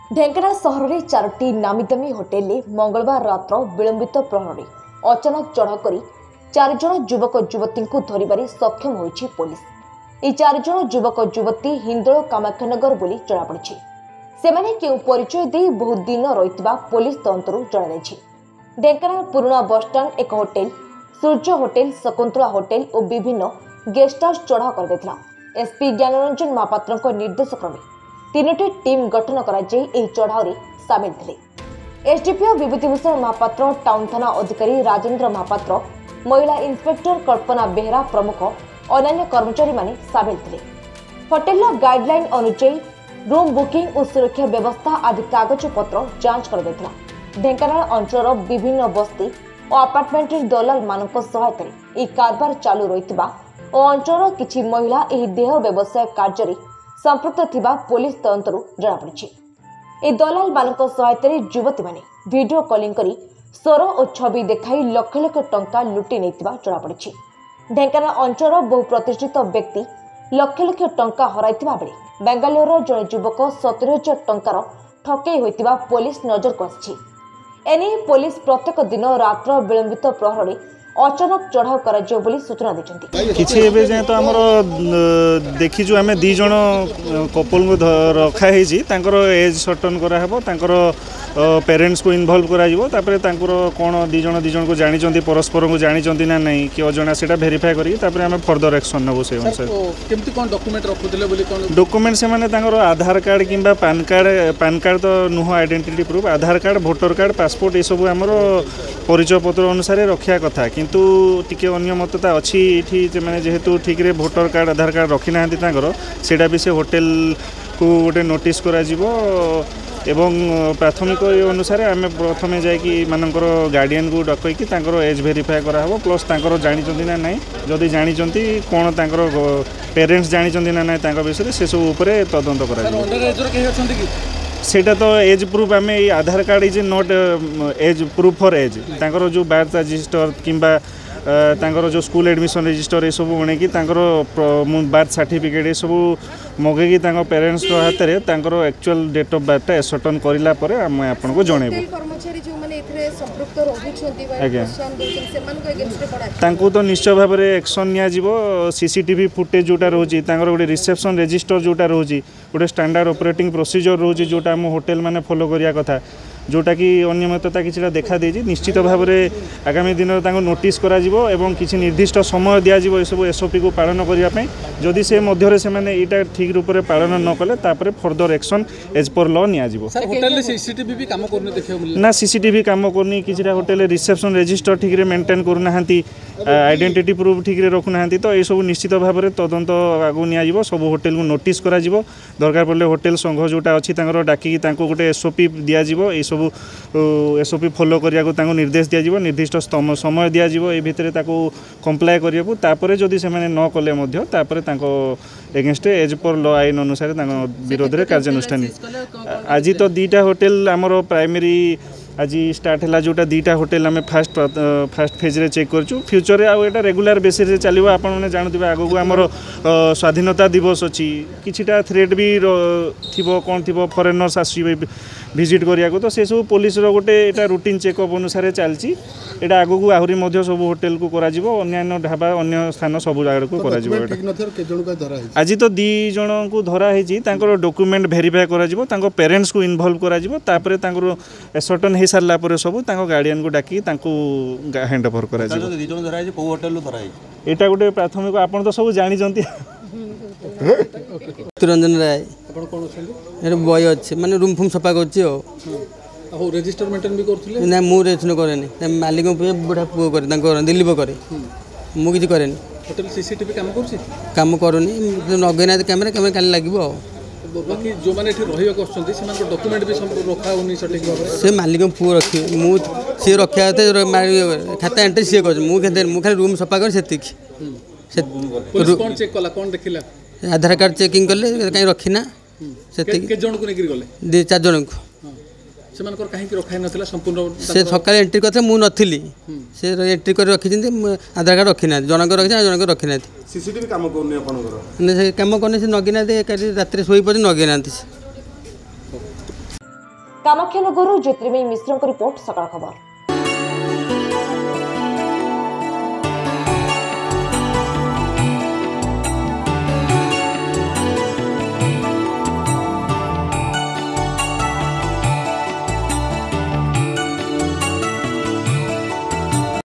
ढेंकानाल सहर में 4टी नामीदामी होटेल मंगलवार रात्र विलंबित प्रहरी अचानक चढ़ाऊ कर 4 जन युवक युवती को धरबार सक्षम होइछि पुलिस। ये 4 जन युवक युवती हिंदोल कामाख्यानगर बोली जनापड़ी। सेमाने केउ परिचय दे बहुत दिन रही पुलिस तंत्रु जणाई। ढेंकानाल पुराना बसस्टाण्ड एक hotel Surya hotel Shakuntala hotel और विभिन्न गेस्ट हाउस चढ़ाऊ कर एसपी ज्ञानरंजन महापात्र निर्देश क्रमे 3टी टीम गठन कर चढ़ाऊ सामिल थे। एसडीपीओ विभूतिभूषण महापात्र, टाउन थाना अधिकारी राजेंद्र महापात्र, महिला इंस्पेक्टर कल्पना बेहरा प्रमुख अन्य कर्मचारी माने सामिल थे। होटेल गाइडलाइन अनुसार रूम बुकिंग और सुरक्षा व्यवस्था आदि कागज पत्र जांच कर ढेंकानाल अंचल विभिन्न बस्ती और अपार्टमेंट दलाल मान सहायता कारबार चालू रही और अंचल किछि महिला यह देह व्यवसाय कार्य संपृक्त थिबा पुलिस तंत्रु जनापड़ी। ए दलाल मान सहायता युवती माने वीडियो कॉलिंग करी स्वर और छवि देखाई लक्ष लक्ष टंका लुटि नैतिबा जनापड़ी। ढेंकानाल अंचल बहु प्रतिष्ठित व्यक्ति लक्ष लक्ष टंका हराइथिबा बेले बेंगालुरु जड़े युवक 70,000 टंकार ठकई होइतिबा पुलिस नजर को आछि। एने पुलिस प्रत्येक दिन रात्र विलंबित प्रहरी अचानक चढ़ाऊ कर सूचना देछन्ती। किछि एबे जे तो हमर देखिजु आमे 2 जण कपल को रखा हेजी तांकर एज सर्टन करा हेबो तांकर पेरेंट्स को इन्वॉल्व करा जिवो तापर तांकर कोन 2 जण को जानि चंती परस्पर को जानि चंती ना नहीं कि अजना सेटा वेरीफाई करी तापर आमे फर्दर एक्शन नबो से अनुसार केमती कोन डॉक्यूमेंट रखुतले बोली कोन डॉक्यूमेंट से माने तांकर आधार कार्ड किंबा पैन कार्ड तो नुह identity proof Aadhaar card voter card passport ए सब हमर परिचय पत्र अनुसार रखिया कथा किंतु टिके अनियमितता अच्छी ये मैंने जेहेतु ठीक रे वोटर कार्ड आधार कार्ड रखी ना सेटा भी से होटेल को गोटे नोटिस करा जीवो एवं प्राथमिक अनुसार आम प्रथम जाकि मानकर गार्डियन को डकईकि एज वेरीफाई करा हबो प्लस तांकर जानी ना नहीं जदि जानी कौन तांकर पेरेंट्स जानी ना नहीं तांकर विषय से सब उपरे तदंत करा सेटा तो एज प्रूफ आम Aadhaar card is not age proof for age तांकर जो बर्थ रजिस्टर किंबा तांकर जो स्कूल एडमिशन रजिस्टर ये सब बने कि बर्थ सर्टिफिकेट ये सब मगेकी पेरेंट्स हाथ में तांकर actual date of birth ascertain करला परे हम आपन को जणेबो। तांको तो निश्चय भाव में एक्शन नियाजिवो। सीसीटीवी फुटेज जोटा रोची तांकर गोटे रिसेप्शन रजिस्टर जोटा रोची गोटे स्टैंडर्ड ऑपरेटिंग प्रोसीजर रोची जोटा हम होटेल माने फॉलो करिया कथा जोटा कि अनियमितता किछिटा देखा देछि निश्चित भाव में आगामी दिन तांको नोटिस करा जिवो एवं किछि निर्दिष्ट समय दिया जिवो ए सब एसओपी को पालन करिया पई जदि से मध्यरे से माने एटा ठीक रूप रे पालन न कले तापरे further action as per law निया जिवो। सर होटेल रे सीसीटीवी भी काम करने देखियो ना सीसीटीवी काम करनी किछिटा होटेल रिसेप्शन रजिस्टर ठीक रे मेंटेन करू नाहंती आइडेंटिटी प्रूफ ठीक रे रखु नाहंती तो ए सब निश्चित भाव में तदंत आगु निया जिवो सब होटेल को नोटिस करा जिवो दरकार पड़ले होटेल संघ जोटा अछि तांकर डाकी तांको गोटे एसओपी दिया जिवो ए सब एसओपी फॉलो करिया को तांको निर्देश दिया जिवो निर्दिष्ट समय दिया जिवो ए भितरे ताको कंप्लाई करिया को तापरे जदि से माने न कले मध्य तापरे तांको एगेंस्ट एज पर लॉ आईन अनुसार तांको विरोध रे कार्यानुष्ठान आज तो 2टा होटेल हमर प्राइमरी आज स्टार्ट है जोटा 2टा होटेल आम फास्ट फेज रे चेक करछु फ्यूचर रे आउ एटा रेगुलर बेसिस रे चलिबो। आपण माने जानथिबे आगो को हमर स्वाधीनता दिवस अछि किछिटा थ्रेट भी थिबो कोन थिबो फॉरेनर्स आसीबे विजिट करिया को तो से सब पुलिस रो गोटे एटा रूटीन चेकअप अनुसार चलची एटा आगो को आहुरी मध्य सब होटेल को करा जिवो अन्य ढाबा अन्य स्थान सब जगह को करा जिवो। आज तो 2 जण को धरा हेजी तांकर डॉक्यूमेंट वेरीफाई करा जिवो तांको पेरेंट्स को इन्वॉल्व करा जिवो तापरे तांकर एसर्टन हे सारला परे सब तांको गार्डियन को डाकी तांको हैंड ओवर करा जिवो। 2 जण धरा हेजी को होटेल लो धरा हेजी एटा गोटे प्राथमिक आपण तो सब जानि जंती रंजन राय आपण कोन छथि एरे बॉय अछि माने रूम फूम सफा करछि हो रजिस्टर मेंटेन भी करथले ना मु रेचन करेनी मालिक बुढ़ा पुओ करे तांको दिल्ली करे मु किछि करेनी होटेल सीसीटीवी काम करछि काम करूनी नगेना कैमरा कैमरा काली लागबो बाकी जो माने एठी रहियो करछन्ती सेमान को डॉक्यूमेंट भी सब रखा होनी सटिक भाबरे से मालिक पुओ रखि मु से रखिया होते खाता एंट्री से कर मु खाली रूम सफा कर सेतिक से कोन चेक कला कोन देखिला आधार कार्ड चेकिंग करले काई रखिना सेतिक के जण को नेगिर गले 4 जण को सेमानकर काहे कि रखाय नथिला संपूर्ण से सकाळे एंट्री करथे मु नथिली से एंट्री कर रखि जिंदे आधार कार्ड रखिना जनक रखि जनक रखिना सीसीटीवी काम करनी आपनकर ने से काम करने से नगिना दे रात रे सोई पजे नगिना कामाख्यानगरରୁ ज्योतिर्मयी मिश्रଙ୍କ रिपोर्ट सकाळ खबर।